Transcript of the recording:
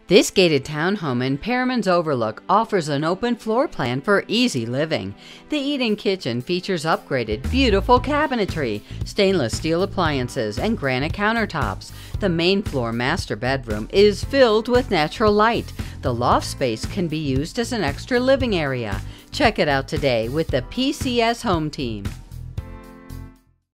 This gated townhome in Pearmans Overlook offers an open floor plan for easy living. The eat-in kitchen features upgraded, beautiful cabinetry, stainless steel appliances, and granite countertops. The main floor master bedroom is filled with natural light. The loft space can be used as an extra living area. Check it out today with the PCS Home Team.